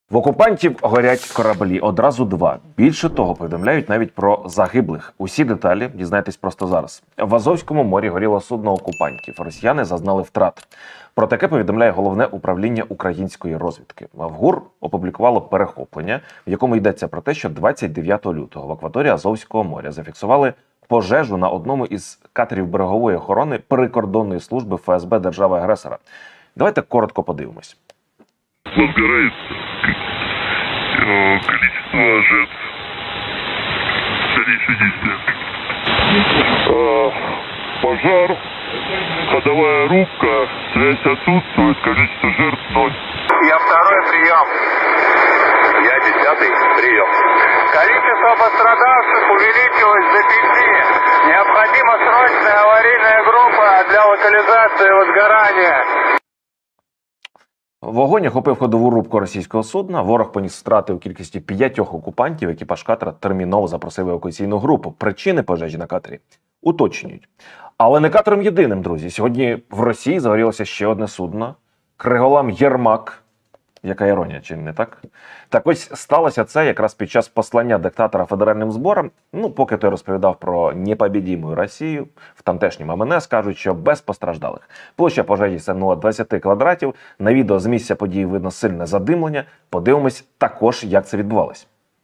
В окупантів горять кораблі, одразу два. Більше того, повідомляють навіть про загиблих. Усі деталі дізнайтесь просто зараз. В Азовському морі горіло судно окупантів. Росіяни зазнали втрат. Про таке повідомляє Головне управління української розвідки. В ГУР опублікувало перехоплення, в якому йдеться про те, що 29 лютого в акваторії Азовського моря зафіксували пожежу на одному із катерів берегової охорони прикордонної служби ФСБ держави-агресора. Давайте коротко подивимось. Возгорает количество жертв, дальнейшие действия. Пожар, ходовая рубка, связь отсутствует, количество жертв 0. Я второй, прием. Я 10-й, прием. Количество пострадавших увеличилось до 5. Необходима срочная аварийная группа для локализации возгорания. Вогонь охопив ходову рубку російського судна. Ворог поніс втрати у кількості 5 окупантів. Екіпаж катера терміново запросив евакуаційну групу. Причини пожежі на катері уточнюють. Але не катером єдиним, друзі. Сьогодні в Росії загорілося ще одне судно. Криголам «Єрмак». Яка іронія, чи не так? Так ось сталося це якраз під час послання диктатора федеральним зборам. Поки той розповідав про непобідіму Росію, в тамтешньому МНС кажуть, що без постраждалих. Площа пожежі сягнула 20 квадратів. На відео з місця події видно сильне задимлення. Подивимось також, як це відбувалось.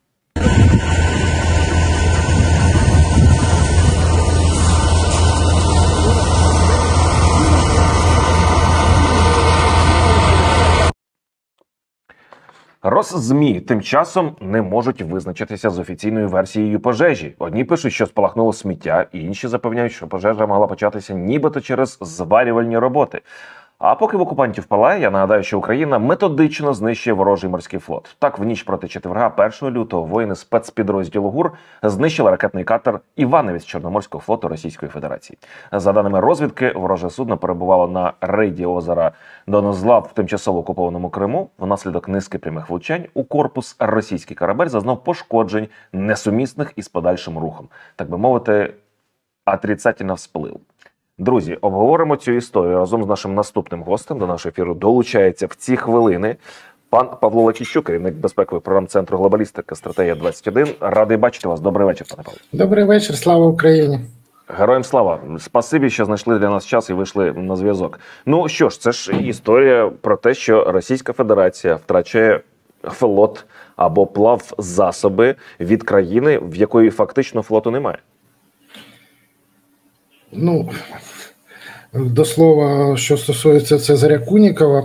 Росзмі тим часом не можуть визначитися з офіційною версією пожежі. Одні пишуть, що спалахнуло сміття, інші запевняють, що пожежа могла початися нібито через зварювальні роботи. А поки в окупантів палає, я нагадаю, що Україна методично знищує ворожий морський флот. Так, в ніч проти четверга, 1 лютого, воїни спецпідрозділу ГУР знищили ракетний катер «Івановець» Чорноморського флоту Російської Федерації. За даними розвідки, вороже судно перебувало на рейді озера Донозлав в тимчасово окупованому Криму. Внаслідок низки прямих влучань у корпус російський корабель зазнав пошкоджень, несумісних із подальшим рухом. Так би мовити, отрицательно всплив. Друзі, обговоримо цю історію разом з нашим наступним гостем. До нашого ефіру долучається в ці хвилини пан Павло Лакіщук, керівник безпекового програм-центру «Глобалістика. Стратегія-21». Радий бачити вас. Добрий вечір, пане Павло. Добрий вечір. Слава Україні. Героям слава. Спасибі, що знайшли для нас час і вийшли на зв'язок. Ну що ж, це ж історія про те, що Російська Федерація втрачає флот або плавзасоби від країни, в якої фактично флоту немає. До слова, що стосується Цезаря Кунікова,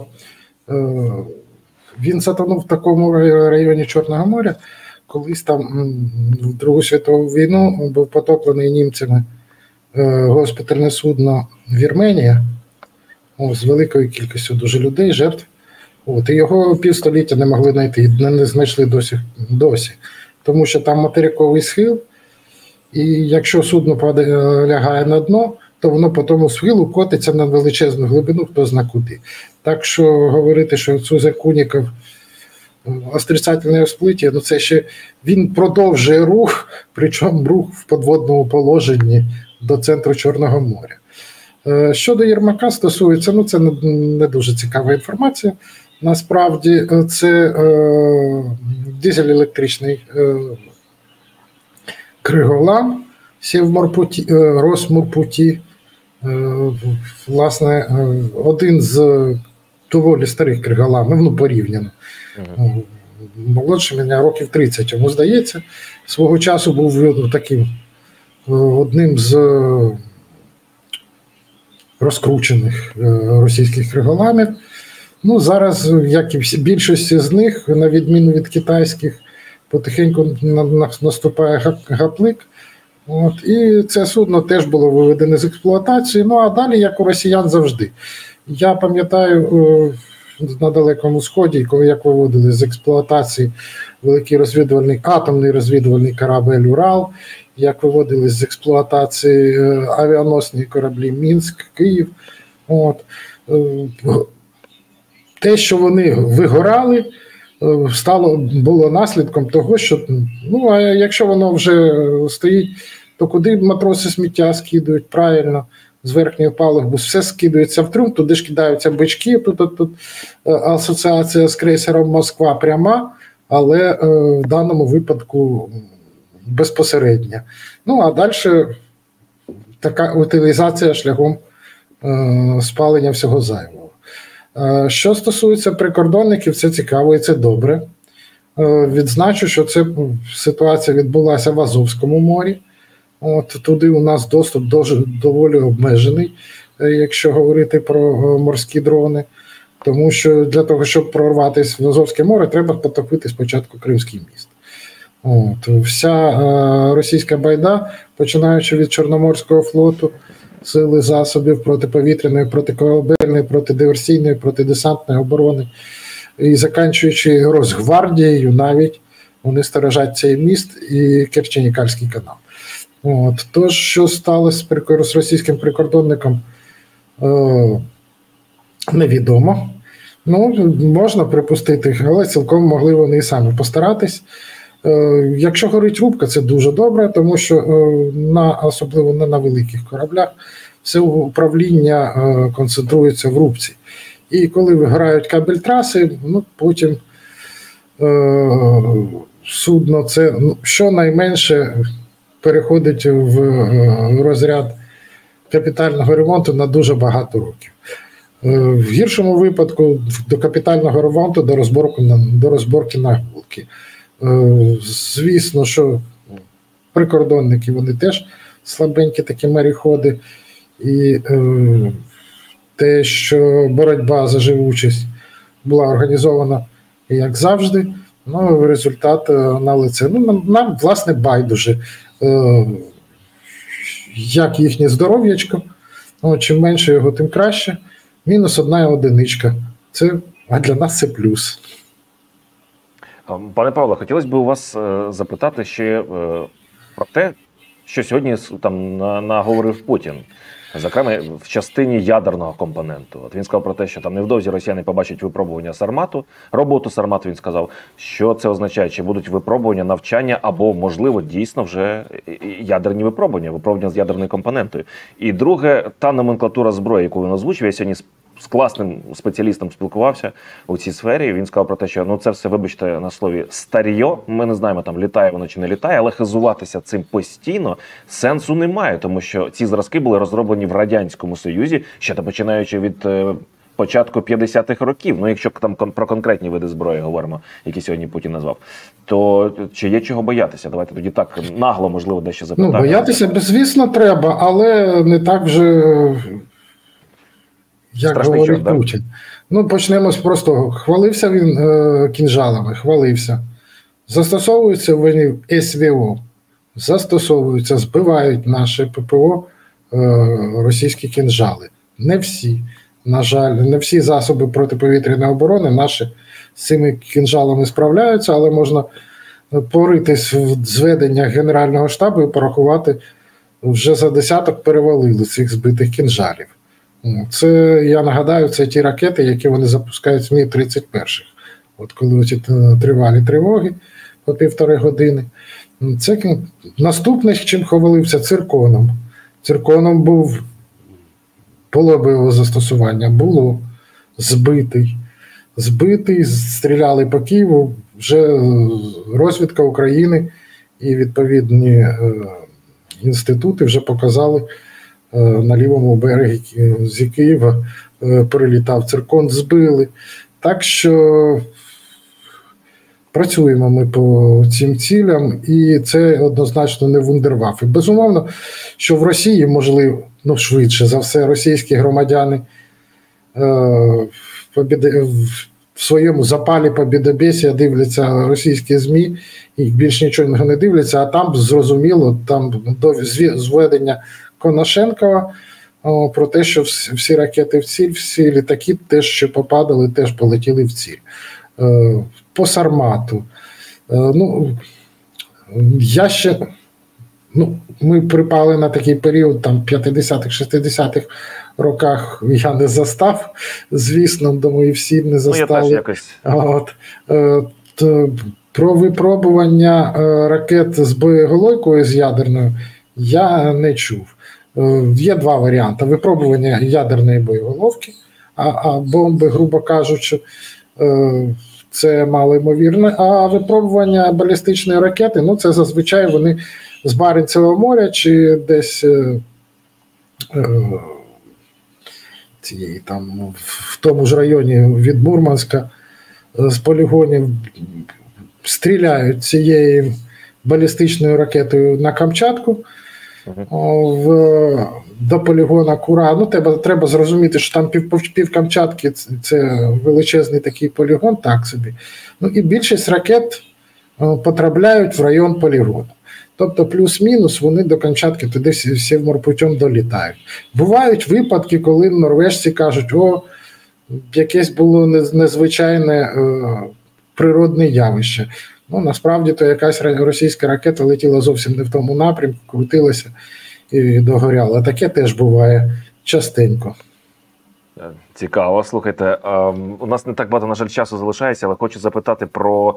він затонув в такому районі Чорного моря, колись там в Другу світову війну був потоплений німцями госпітальне судно «Вірменія» з великою кількістю дуже людей, жертв. І його півстоліття не могли знайти, не знайшли досі. Тому що там материковий схил, і якщо судно лягає на дно, то воно по тому схилу котиться на величезну глибину, хто зна куди. Так що говорити, що Цезарь Куніков отрицательне всплиття, це ще він продовжує рух, причому рух в подводному положенні до центру Чорного моря. Щодо Єрмака стосується, це не дуже цікава інформація. Насправді це дизель-електричний Криголам Росморпуті, власне, один з доволі старих Криголамів, порівняно. Молодший мене років 30, йому здається. Свого часу був таким одним з розкручених російських Криголамів. Зараз, як і більшості з них, на відміну від китайських, потихеньку наступає гаплик. І це судно теж було виведене з експлуатації. А далі, як у росіян завжди. Я пам'ятаю на Далекому Сході, коли як виводили з експлуатації великий атомний розвідувальний корабель «Урал», як виводили з експлуатації авіаносні кораблі «Мінськ», «Київ». Те, що вони вигорали, було наслідком того, що, а якщо воно вже стоїть, то куди матроси сміття скидують? Правильно, з верхньої палуби, все скидується в трюм, туди ж кидаються бички, тут асоціація з крейсером Москва пряма, але в даному випадку безпосередня. Ну, а далі така утилізація шляхом спалення всього зайвого. Що стосується прикордонників, це цікаво і це добре. Відзначу, що ця ситуація відбулася в Азовському морі. От, туди у нас доступ доволі обмежений, якщо говорити про морські дрони. Тому що для того, щоб прорватися в Азовське море, треба потопити спочатку Кримський міст. От, вся російська байда, починаючи від Чорноморського флоту, сили засобів протиповітряної, протикорабельної, протидиверсійної, протидесантної оборони, і закінчуючи Росгвардією навіть, вони сторожать цей міст і Керченікарський канал. От, тож, що сталося з російським прикордонником, невідомо. Ну, можна припустити, але цілком могли вони і самі постаратись. Якщо горить рубка, це дуже добре, тому що особливо не на великих кораблях все управління концентрується в рубці. І коли виграють кабель траси, ну, потім судно це щонайменше переходить в розряд капітального ремонту на дуже багато років. В гіршому випадку до капітального ремонту, до розборки на гулки. Звісно, що прикордонники, вони теж слабенькі такі моріходи, і те, що боротьба за живучість була організована, як завжди, ну, результат на лице. Ну, нам, власне, байдуже, як їхнє здоров'ячко, ну, чим менше його, тим краще. Мінус 1 одиничка. А для нас це плюс. Пане Павло, хотілося б у вас запитати ще про те, що сьогодні там наговорив Путін, зокрема в частині ядерного компоненту. От він сказав про те, що там невдовзі росіяни побачать випробування Сармату, роботу Сармату, він сказав. Що це означає? Чи будуть випробування, навчання або, можливо, дійсно вже ядерні випробування з ядерною компонентою. І друге, та номенклатура зброї, яку він озвучив, я сьогодні з класним спеціалістом спілкувався у цій сфері. Він сказав про те, що це все, вибачте, на слові старьо. Ми не знаємо, там літає воно чи не літає, але хизуватися цим постійно сенсу немає, тому що ці зразки були розроблені в Радянському Союзі, ще починаючи від початку 50-х років. Ну, якщо там про конкретні види зброї говоримо, які сьогодні Путін назвав, то чи є чого боятися? Давайте тоді так нагло, можливо, дещо запитати. Ну, боятися, звісно, треба, але не так вже, як страшний говорить час, Путін. Ну, почнемо з простого. Хвалився він кінжалами, хвалився. Застосовуються вони СВО, застосовуються, збивають наше ППО російські кінжали. Не всі. На жаль, не всі засоби протиповітряної оборони наші з цими кінжалами справляються, але можна поритись в зведеннях Генерального штабу і порахувати, вже за десяток перевалили цих збитих кінжалів. Це, я нагадаю, це ті ракети, які вони запускають з Мі-31. От коли ці тривалі тривоги по 1,5 години. Це наступний, чим хвалився, цирконом. Цирконом було б його застосування, було збитий, стріляли по Києву, вже розвідка України і відповідні інститути вже показали на лівому берегі з Києва прилітав циркон, збили. Так що працюємо ми по цим цілям, і це однозначно не вундерваффе. Безумовно, що в Росії, можливо, ну швидше за все, російські громадяни в своєму запалі побєдобєсія дивляться російські ЗМІ і більш нічого не дивляться, а там зрозуміло, там до зведення Конашенкова про те, що всі ракети в ціль, всі літаки теж, що попадали, теж полетіли в ціль. По Сармату. Ми припали на такий період, там, 50-х, 60-х роках я не застав, звісно, думаю, всі не застали. Я теж якось. Про випробування ракет з боєголовкою, з ядерною, я не чув. Є два варіанти: випробування ядерної боєголовки, а бомби, грубо кажучи, це мало ймовірно, а випробування балістичної ракети, ну це зазвичай вони з Баренцевого моря чи десь там в тому ж районі від Мурманська з полігонів стріляють цією балістичною ракетою на Камчатку. До полігона Кура. Ну, треба зрозуміти, що там пів Камчатки це величезний такий полігон, так собі. Ну і більшість ракет потрапляють в район полігону. Тобто плюс-мінус вони до Камчатки туди всім морпутем долітають. Бувають випадки, коли норвежці кажуть, якесь було незвичайне природне явище. Ну, насправді, то якась російська ракета летіла зовсім не в тому напрямку, крутилася і догоряла. Таке теж буває частенько. Цікаво, слухайте. У нас не так багато, на жаль, часу залишається, але хочу запитати про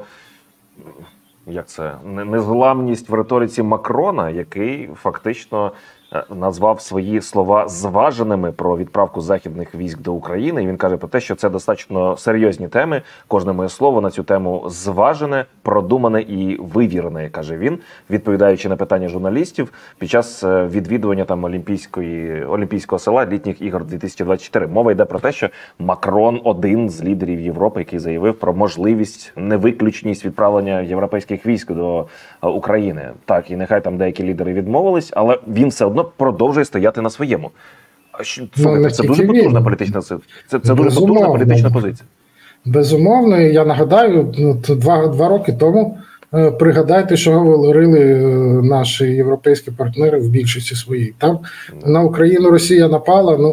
незламність в риториці Макрона, який фактично назвав свої слова зваженими про відправку західних військ до України. І він каже про те, що це достатньо серйозні теми. Кожне моє слово на цю тему зважене, продумане і вивірене, каже він, відповідаючи на питання журналістів під час відвідування там Олімпійського села літніх ігор 2024. Мова йде про те, що Макрон один з лідерів Європи, який заявив про можливість, невиключність відправлення європейських військ до України. Так, і нехай там деякі лідери відмовились, але він все одно продовжує стояти на своєму. Слухайте, це дуже потужна політична це дуже потужна політична позиція. Безумовно, я нагадаю, 2 роки тому пригадайте, що говорили наші європейські партнери в більшості своїй. Там на Україну Росія напала,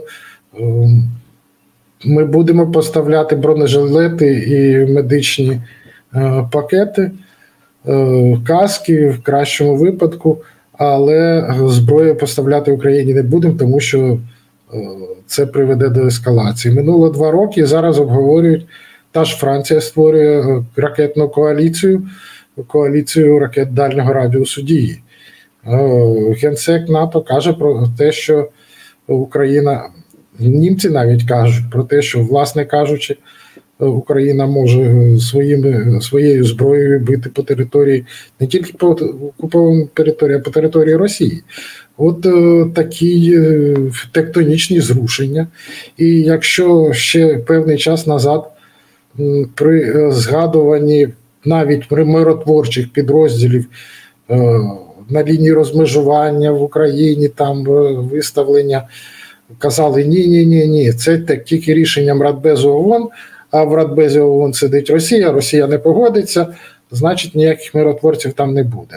ми будемо поставляти бронежилети і медичні пакети, каски в кращому випадку, але зброю поставляти Україні не будемо, тому що це приведе до ескалації. Минуло 2 роки, зараз обговорюють, та ж Франція створює ракетну коаліцію ракет дальнього радіусу дії. Генсек НАТО каже про те, що Україна, німці навіть кажуть про те, що, власне кажучи, Україна може своєю зброєю бити по території, не тільки по окупованій території, а по території Росії. От такі тектонічні зрушення. І якщо ще певний час назад при згадуванні навіть миротворчих підрозділів на лінії розмежування в Україні, там виставлення, казали ні, це тільки рішенням Радбезу ООН, а в Радбезі ООН сидить Росія не погодиться, значить ніяких миротворців там не буде.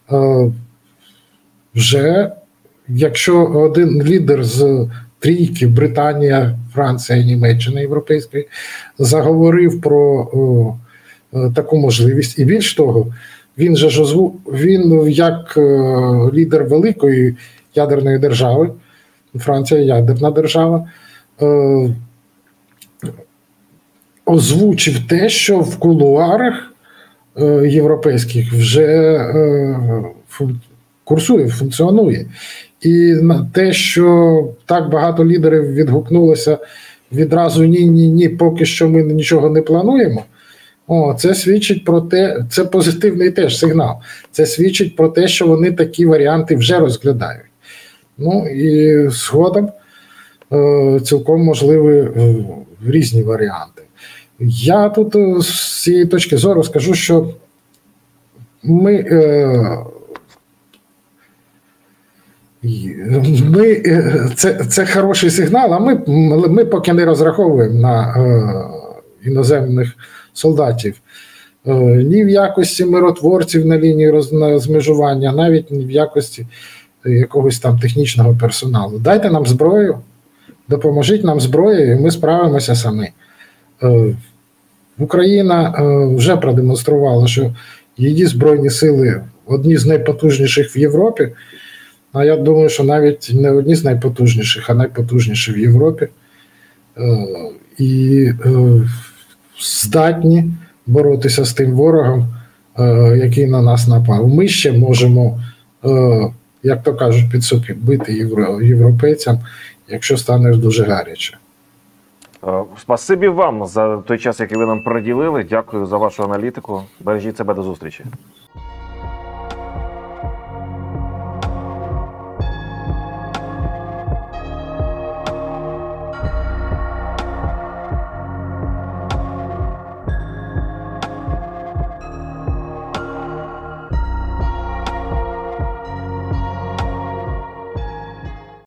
Вже якщо один лідер з трійки, Британія, Франція, Німеччина європейської, заговорив про таку можливість, і більш того, він як лідер великої ядерної держави, Франція ядерна держава, озвучив те, що в кулуарах європейських вже курсує, функціонує. І на те, що так багато лідерів відгукнулося відразу ні, поки що ми нічого не плануємо, це свідчить про те, це позитивний теж сигнал, це свідчить про те, що вони такі варіанти вже розглядають. Ну і згодом цілком можливі різні варіанти. Я тут з цієї точки зору скажу, що це хороший сигнал, а ми поки не розраховуємо на іноземних солдатів. Ні в якості миротворців на лінії розмежування, навіть ні в якості якогось там технічного персоналу. Дайте нам зброю, допоможіть нам зброєю, і ми справимося самі. Україна вже продемонструвала, що її збройні сили одні з найпотужніших в Європі, а я думаю, що навіть не одні з найпотужніших, а найпотужніші в Європі. І здатні боротися з тим ворогом, який на нас напав. Ми ще можемо як то кажуть, підсуки бити європейцям, якщо станеш дуже гаряче. Спасибі вам за той час, який ви нам приділили. Дякую за вашу аналітику. Бережіть себе, до зустрічі.